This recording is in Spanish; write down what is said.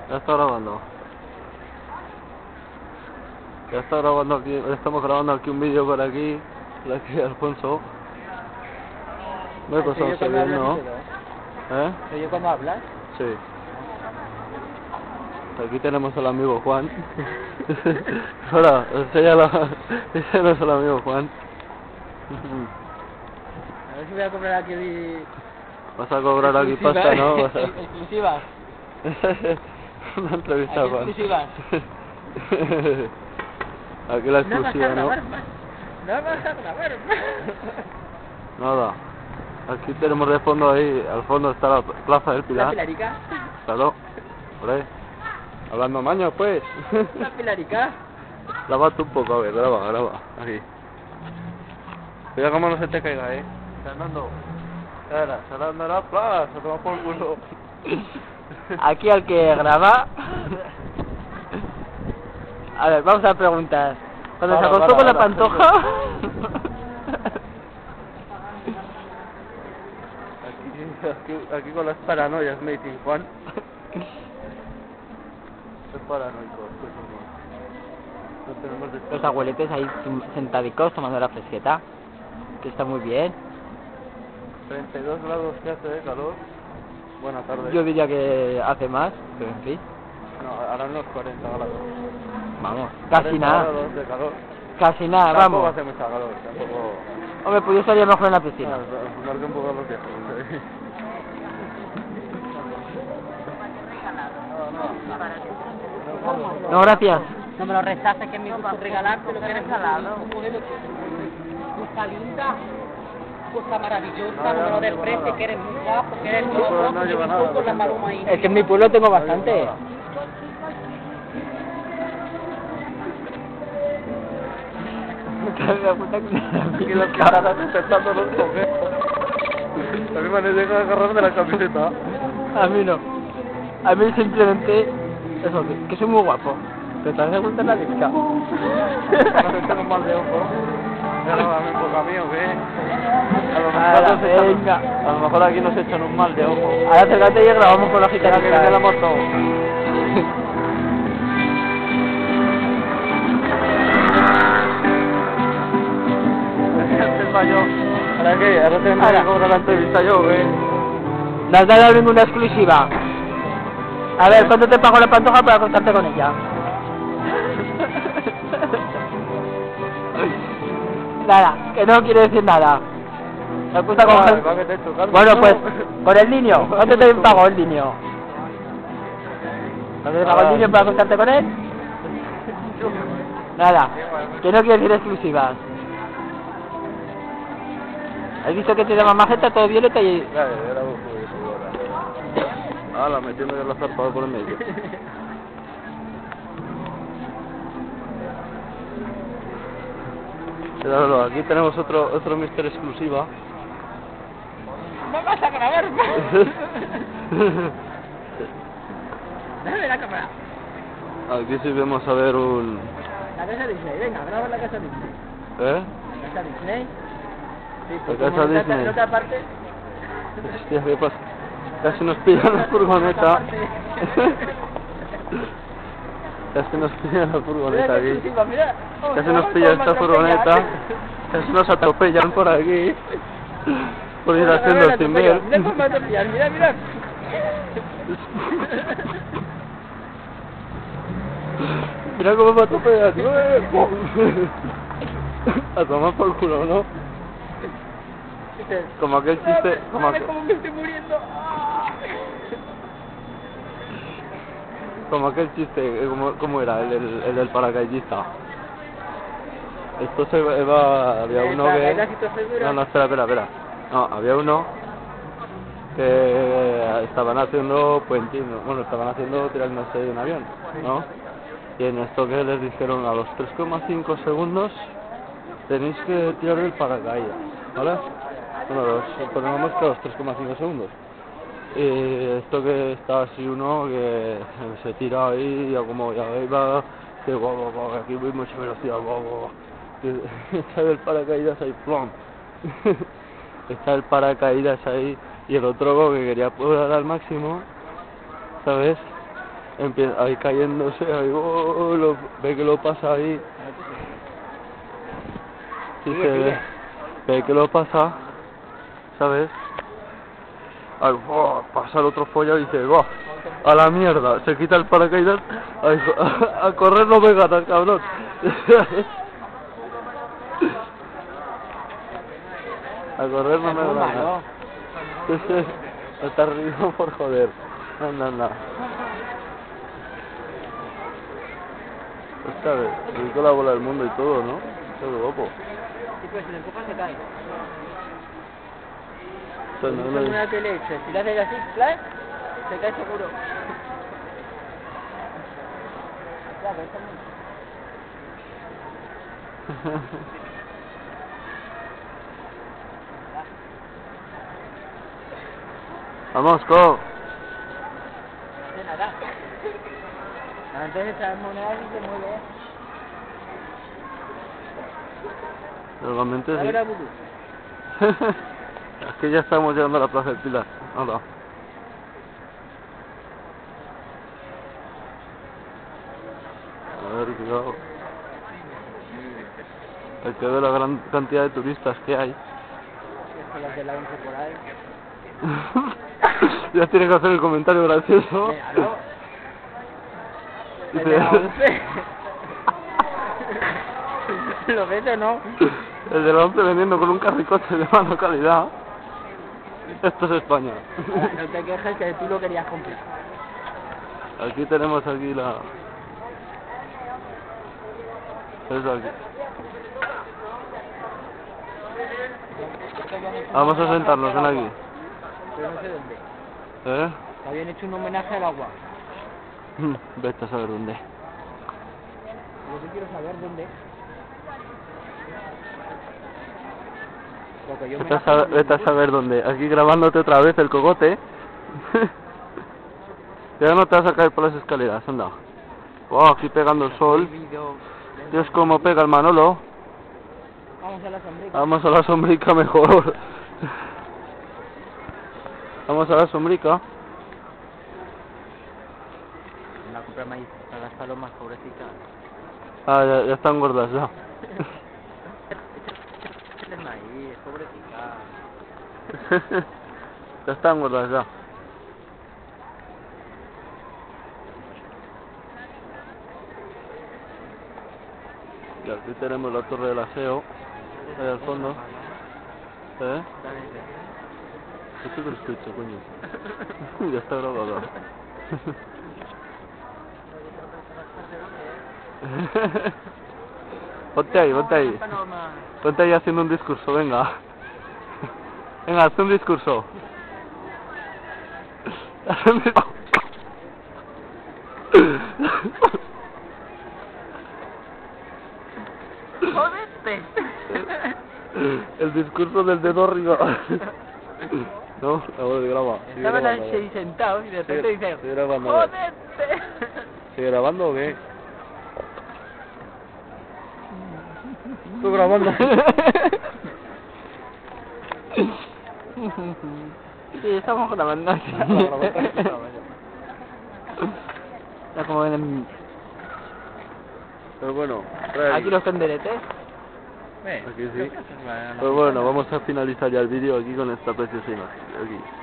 Ya está grabando. Ya está grabando aquí, estamos grabando aquí un vídeo por aquí Alfonso. Pues no se ve, ¿no? ¿Eh? ¿Soy yo cuando hablas? Sí. Aquí tenemos al amigo Juan. Ahora, enséñalo al amigo Juan. A ver si voy a cobrar aquí. Vas a cobrar aquí pasta, ¿no? Exclusivas. Una entrevista, Aquí Juan. exclusivas. Aquí la exclusiva, ¿no? No vas a grabar más. Nada. Aquí tenemos de fondo ahí, al fondo está la Plaza del Pilar. ¿La Pilarica? Claro. Hombre. Hablando maño, pues. ¿La Pilarica? Graba tú un poco, a ver, graba. Aquí. Cuidado como no se te caiga, Fernando. Salando la plaza, se toma por culo. Aquí al que graba. A ver, vamos a preguntar. Cuando se acostó con la pantoja. Aquí con las paranoias, mating, Juan. Es paranoico, no tenemos de... Los abueletes ahí sentadicos tomando la fresqueta. Que está muy bien. 32 grados que hace de calor. Buena tarde. Yo diría que hace más, pero en fin. No, ahora unos 40 grados. Vamos, casi nada. Grados de calor. Casi nada, Tampoco vamos. hace mucha calor, tampoco... Hombre, pues yo estaría mejor en la piscina. Marque un poco los viejos. No, gracias. No me lo rechaces, que es mi gusto regalarte lo que eres regalado. Cosa linda, cosa maravillosa, no me lo desprecies, que eres muy guapo, que eres loco, no que lleva me nada, con la paloma ahí. Es que en mi pueblo tengo bastante. Aquí las caras intentando los coger. A mí me llega a agarrar de la camiseta. A mí no. A mí simplemente eso, que soy muy guapo. Pero también me gusta la disca. Nos echan un mal de ojo. Pero a mí un poco a mí, ¿o qué? A lo mejor aquí nos echan un mal de ojo. Ahora acércate y grabamos con la gitana Que viene la moto. ¿Ahora qué? Ahora tenemos que cobrar la entrevista yo, ¿qué? No has dado ninguna exclusiva. A ver, ¿cuánto te pago la pantoja para contarte con ella? Nada, que no quiere decir nada. Me gusta coger... Bueno, pues, con el niño. ¿Cuánto te pago el niño? ¿Cuánto te pago el niño para contarte con él? Nada, que no quiere decir exclusivas. ¿Has visto que tiene más magenta, todo violeta y...? La metiendo ya la zarpada por el medio. Pero aquí tenemos otro mister exclusiva. No vas a grabar más. Dame la cámara. Aquí sí vamos a ver un... La casa Disney, venga, graba la casa Disney. ¿Eh? ¿La casa Disney? Sí, La pues casa como Disney. ¿no te aparte? Hostia, ¿qué pasa? Casi nos pillan la furgoneta. Casi nos pilla la furgoneta aquí. Mira, Casi nos pilla esta furgoneta. Casi nos atropellan por aquí. Por ir haciendo el timber. Mira cómo me atropellan, mira. Mira cómo me atropellan, tío. A tomar por culo, ¿no? Como aquel chiste... Cómo me estoy muriendo. Como aquel chiste, ¿cómo era? El del paracaidista. Esto se iba, había uno que... No, espera. No, había uno que estaban haciendo puentismo, estaban haciendo tirándose de un avión, ¿no? Y en esto que les dijeron a los 3,5 segundos tenéis que tirar el paracaídas, ¿vale? Bueno, ponemos que a los 3,5 segundos. Y esto que está así uno que se tira ahí, ya como ya iba, que guau, aquí voy mucha velocidad, guau. Está el paracaídas ahí, plom. Está el paracaídas ahí y el otro que quería volar al máximo, ¿sabes? empieza ahí cayéndose, ahí, ve que lo pasa ahí. Sí, Sigue, se ve, sigue. ve que lo pasa, ¿sabes? Ahí, pasa el otro follado y dice, a la mierda, se quita el paracaídas, ahí, a correr no me ganas, cabrón. A correr no Es me muy ganas. malo. Me estás riendo por joder. Anda. Esta vez, y con la bola del mundo y todo, ¿no? Todo guapo. Sí, pues si le empujas se cae. O sea, no, Es una que le eches. Si le haces así, ¡clac!, se cae seguro. Ya, pero está muy... Vamos, Co. De nada. Antes de echar monedas y se mueve. Normalmente ¿Sabes sí. la Budu? Es que ya estamos llegando a la Plaza del Pilar. Hola. A ver, cuidado. Hay que ver la gran cantidad de turistas que hay. Con las de la 11 por ahí. Ya tiene que hacer el comentario gracioso. Véalo. Dice- El de la 11. ¿Lo ves o no? El de la 11 vendiendo con un carricoche de mala calidad. Esto es España. No te quejes que tú lo querías comprar. Aquí tenemos aquí la... Eso aquí. Vamos a sentarnos, ven aquí. Pero no sé dónde. ¿Eh? Te habían hecho un homenaje al agua. Vete a saber dónde. Yo sí quiero saber dónde. Porque yo Vete a saber dónde. Aquí grabándote otra vez el cogote. Ya no te vas a caer por las escaleras, anda. Wow, aquí pegando el sol. Dios, cómo pega el Manolo. Vamos a la sombrita. Vamos a la sombrica mejor. Vamos a la sombrica. Una compra maíz para las palomas, pobrecitas. Ah, ya están gordas ya. Échale maíz, pobrecita. Ya están gordas ya. Y aquí tenemos la torre del aseo. Ahí al fondo. ¿Eh? ¿Esto que lo escucho, coño? Ya está grabado. Ponte ahí. Ponte ahí haciendo un discurso, venga. Venga, haz un discurso. Haz un discurso. ¡Jodete! El discurso del dedo arriba. No, ahora graba. Estaban ahí sentados y de repente dicen Sigue grabando. ¡jodete! ¿Sigue grabando o qué? Estoy grabando. Sí, estamos grabando. Ya como ven en... Pero bueno, Aquí los tenderetes. aquí sí. Pues bueno, vamos a finalizar ya el vídeo aquí con esta preciosa imagen. Aquí.